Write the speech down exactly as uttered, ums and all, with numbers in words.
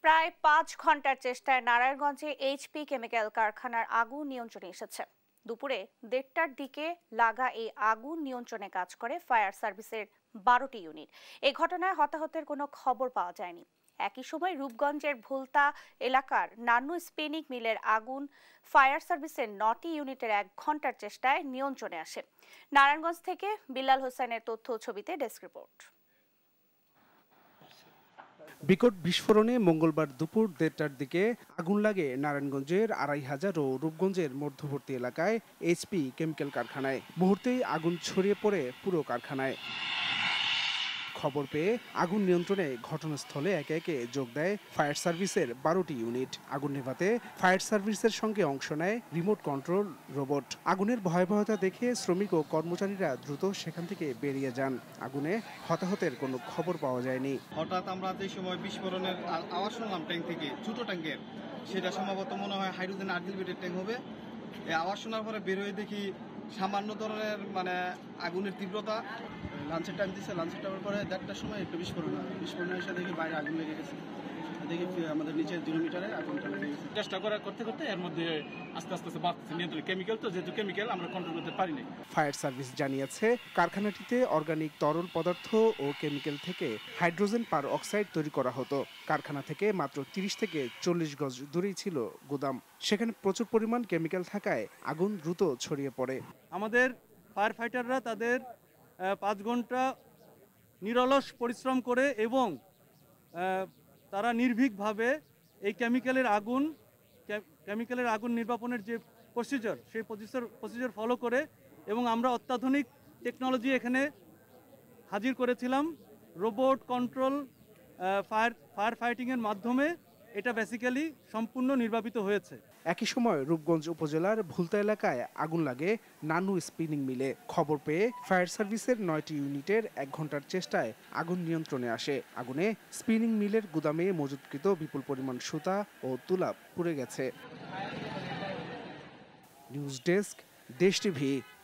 প্রায় পাঁচ ঘন্টার চেষ্টায় নারায়ণগঞ্জে এইচপি কেমিক্যাল কারখানার আগুন নিয়ন্ত্রণে এসেছে। দুপুরে দেড়টার দিকে লাগা এই আগুন নিয়ন্ত্রণে কাজ করে ফায়ার সার্ভিসের বারোটি ইউনিট। এই ঘটনায় হতাহতের কোনো খবর পাওয়া যায়নি। একই সময় রূপগঞ্জের ভুলতা এলাকার নান্নু স্পিনিং মিলের আগুন ফায়ার সার্ভিসের নটি ইউনিটের এক ঘন্টার চেষ্টায় নিয়ন্ত্রণে আসে। নারায়ণগঞ্জ থেকে বিল্লাল হোসেনের তথ্য ছবিতে ডেস্ক রিপোর্ট। বিকট বিস্ফোরণে মঙ্গলবার দুপুর দেড়টার দিকে আগুন লাগে নারায়ণগঞ্জের আড়াই হাজার ও রূপগঞ্জের মধ্যবর্তী এলাকায় এইচপি কেমিক্যাল কারখানায়। মুহূর্তেই আগুন ছড়িয়ে পড়ে পুরো কারখানায়। খবর পেয়ে আগুন নিয়ন্ত্রণে ঘটনাস্থলে একে একে যোগ দেয় ফায়ার সার্ভিসের বারোটি ইউনিট। আগুন নেভাতে ফায়ার সার্ভিসের সঙ্গে অংশ নেয় রিমোট কন্ট্রোল রোবট। আগুনের ভয়াবহতা দেখে শ্রমিক ও কর্মচারীরা দ্রুত সেখান থেকে বেরিয়ে যান। আগুনে হতাহতের কোনো খবর পাওয়া যায়নি। হঠাৎ আমরা যে সময় বিস্ফোরণের আওয়াজ শুনলাম ট্যাঙ্ক থেকে, ছোট ট্যাঙ্কের, সেটা সম্ভবত মনে হয় হাইড্রোজেন আর্টিলভেটেড ট্যাঙ্ক হবে। এই আওয়াজ শোনার পরে বের হয়ে দেখি সামান্য ধরনের মানে আগুনের তীব্রতা। লাঞ্চের টাইম দিচ্ছে, লাঞ্চের টাইমের পরে দেড়টার সময় একটু বিস্ফোরণ হয়। বিস্ফোরণের এসে দেখি বাইরে আগুন লেগে গেছে। দেখি আমাদের নিচে দুই মিটারে আগুনটা লেগে গেছে। চেষ্টা করা করতে করতে এর মধ্যে আস্তে আস্তে বাড়তেছে নিয়ন্ত্রণ। কেমিক্যাল তো যেহেতু কেমিক্যাল আমরা কন্ট্রোল করতে পারি না। ফায়ার সার্ভিস জানিয়েছে কারখানাটিতে অর্গানিক তরল পদার্থ ও কেমিক্যাল থেকে হাইড্রোজেন পার অক্সাইড তৈরি করা হতো। কারখানা থেকে মাত্র তিরিশ থেকে চল্লিশ গজ দূরেই ছিল গুদাম। সেখানে প্রচুর পরিমাণ কেমিক্যাল থাকায় আগুন দ্রুত ছড়িয়ে পড়ে। আমাদের ফায়ার ফাইটাররা তাদের পাঁচ ঘন্টা নিরলস পরিশ্রম করে এবং তারা নির্ভীকভাবে এই কেমিক্যালের আগুন কেমিক্যালের আগুন নির্বাপনের যে প্রসিজার, সেই প্রসিজার প্রসিজার ফলো করে এবং আমরা অত্যাধুনিক টেকনোলজি এখানে হাজির করেছিলাম। রোবট কন্ট্রোল ফায়ার ফায়ার ফাইটিংয়ের মাধ্যমে এটা বেসিক্যালি সম্পূর্ণ নির্বাপিত হয়েছে। একই সময় রূপগঞ্জ উপজেলার ভুলতা এলাকায় আগুন লাগে নানু স্পিনিং মিলে। খবর পেয়ে ফায়ার সার্ভিসের নয়টি ইউনিটের এক ঘন্টার চেষ্টায় আগুন নিয়ন্ত্রণে আসে। আগুনে স্পিনিং মিলের গুদামে মজুতকৃত বিপুল পরিমাণ সুতা ও তুলা পুড়ে গেছে। News desk, Desh TV.